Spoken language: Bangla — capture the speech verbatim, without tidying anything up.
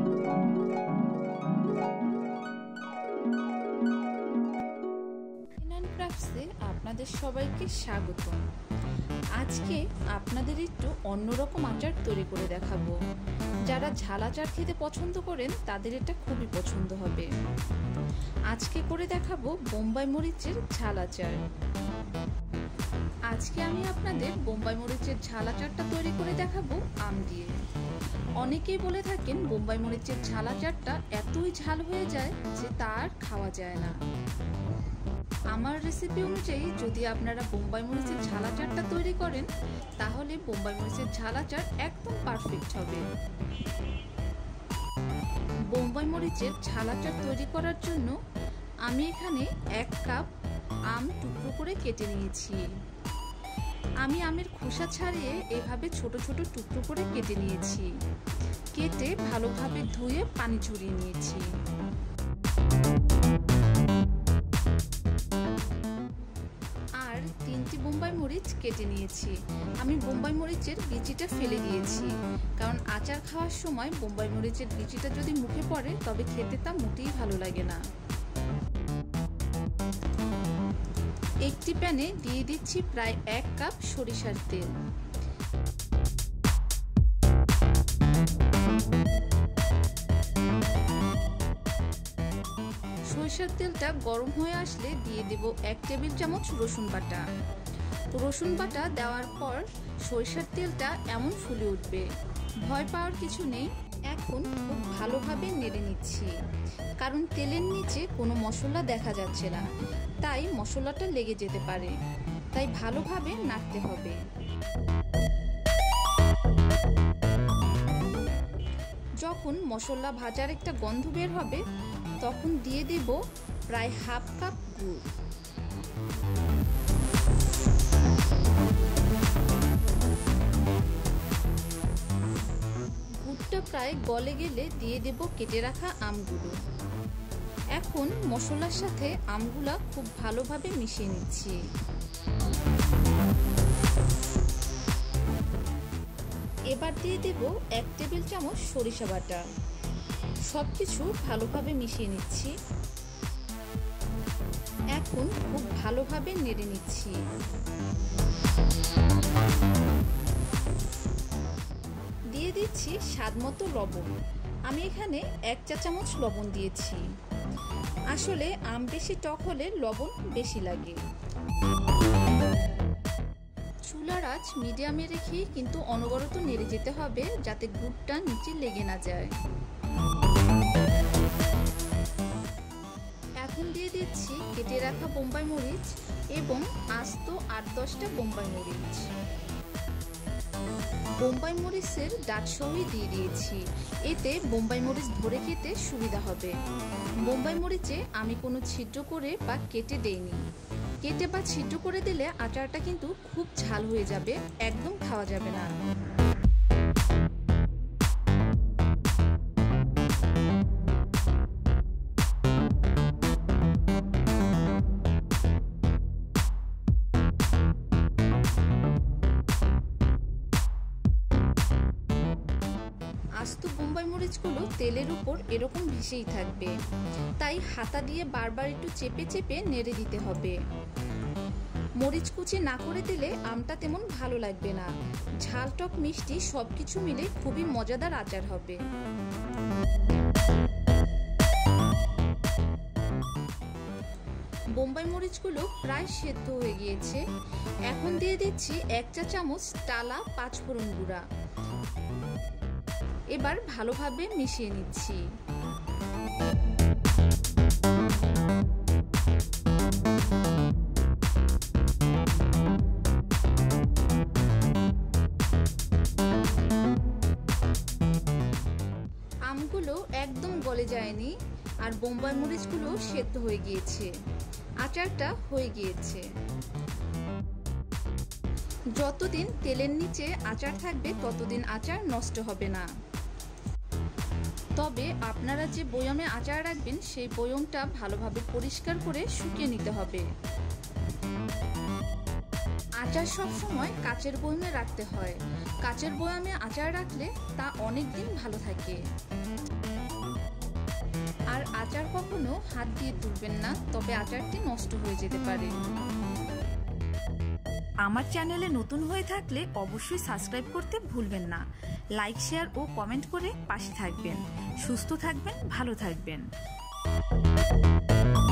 আপনাদের সবাইকে স্বাগতম। আজকে আপনাদের একটু অন্যরকম আচার তৈরি করে দেখাবো। যারা ঝাল আচার খেতে পছন্দ করেন তাদের এটা খুবই পছন্দ হবে। আজকে করে দেখাবো বোম্বাই মরিচের ঝাল আচার। আজকে আমি আপনাদের বোম্বাই মরিচের ঝাল আচারটা তৈরি করে দেখাবো আম দিয়ে। অনেকেই বলে থাকেন বোম্বাই মরিচের ঝাল আচারটা এতই ঝাল হয়ে যায় যে তার খাওয়া যায় না। আমার রেসিপি অনুযায়ী যদি আপনারা বোম্বাই মরিচের ঝাল আচারটা তৈরি করেন তাহলে বোম্বাই মরিচের ঝাল আচার একদম পারফেক্ট হবে। বোম্বাই মরিচের ঝাল আচার তৈরি করার জন্য আমি এখানে এক কাপ আম টুকরো করে কেটে নিয়েছি। আমি আমের খোসা ছাড়িয়ে এভাবে ছোট ছোট টুকরো করে কেটে নিয়েছি। কেটে ভালোভাবে ধুয়ে পানি ঝরিয়ে নিয়েছি। আর তিনটি বোম্বাই মরিচ কেটে নিয়েছি। আমি বোম্বাই মরিচের বিচিটা ফেলে দিয়েছি, কারণ আচার খাওয়ার সময় বোম্বাই মরিচের বিচিটা যদি মুখে পড়ে তবে খেতে তা মোটেই ভালো লাগে না। একটি প্যানে দিয়ে দিচ্ছি প্রায় এক কাপ সরিষার তেল। সরিষার তেলটা গরম হয়ে আসলে দিয়ে দেব এক টেবিল চামচ রসুন বাটা। রসুন বাটা দেওয়ার পর সরিষার তেলটা এমন ফুলে উঠবে, ভয় পাওয়ার কিছু নেই। এখন খুব ভালোভাবে নেড়ে নিচ্ছি, কারণ তেলের নিচে কোনো মশলা দেখা যাচ্ছে না, তাই মশলাটা লেগে যেতে পারে, তাই ভালোভাবে নাড়তে হবে। যখন মশলা ভাজার একটা গন্ধ বের হবে তখন দিয়ে দেব প্রায় হাফ কাপ গুড়। গুড়টা প্রায় গলে গেলে দিয়ে দেব কেটে রাখা আমগুলো। এখন মশলার সাথে আমগুলা খুব ভালোভাবে মিশিয়ে নিচ্ছি। এবার দিয়ে দেব এক টেবিল চামচ সরিষা বাটা। সবকিছু ভালোভাবে মিশিয়ে নিচ্ছি। এখন খুব ভালোভাবে নেড়ে নিচ্ছি। দিয়ে দিচ্ছি স্বাদমতো লবণ। আমি এখানে এক চা চামচ লবণ দিয়েছি। আসলে আম বেশি টক হলে লবণ বেশি লাগে। চুলার আঁচ মিডিয়ামে রেখে কিন্তু অনবরত নেড়ে যেতে হবে, যাতে গুড়টা নিচে লেগে না যায়। এখন দিয়ে দিচ্ছি কেটে রাখা বোম্বাই মরিচ এবং আস্ত আট দশটা বোম্বাই মরিচ। বোম্বাই মরিচের ডাঁট সহই দিয়ে দিয়েছি, এতে বোম্বাই মরিচ ধরে খেতে সুবিধা হবে। বোম্বাই মরিচে আমি কোনো ছিদ্র করে বা কেটে দেইনি। কেটে বা ছিদ্র করে দিলে আচারটা কিন্তু খুব ঝাল হয়ে যাবে, একদম খাওয়া যাবে না। আস্ত বোম্বাই মরিচগুলো তেলের উপর এরকম ভেসেই থাকবে, তাই হাতা দিয়ে বারবার একটু চেপে চেপে নেড়ে দিতে হবে। মরিচ কুচি না করে দিলে আমটা তেমন ভালো লাগবে না। ঝাল টক মিষ্টি সবকিছু মিলে খুবই মজাদার আচার হবে। বোম্বাই মরিচগুলো প্রায় সেদ্ধ হয়ে গিয়েছে। এখন দিয়ে দিচ্ছি এক চা চামচ টালা পাঁচফোড়ন গুঁড়া। এবার ভালোভাবে মিশিয়ে নিচ্ছি। আমগুলো একদম গলে যায়নি, আর বোম্বাই মরিচগুলো সেদ্ধ হয়ে গিয়েছে। আচারটা হয়ে গিয়েছে। যতদিন তেলের নিচে আচার থাকবে ততদিন আচার নষ্ট হবে না। তবে আপনারা যে বয়ামে আচার রাখবেন সেই বয়ামটা ভালোভাবে পরিষ্কার করে শুকিয়ে নিতে হবে। আচার সব সময় কাচের বয়ামে রাখতে হয়। কাচের বয়ামে আচার রাখলে তা অনেক দিন ভালো থাকে। আর আচার কখনো হাত দিয়ে তুলবেন না, তবে আচারটি নষ্ট হয়ে যেতে পারে। আমার চ্যানেলে নতুন হয়ে থাকলে অবশ্যই সাবস্ক্রাইব করতে ভুলবেন না। লাইক, শেয়ার ও কমেন্ট করে পাশে থাকবেন। সুস্থ থাকবেন, ভালো থাকবেন।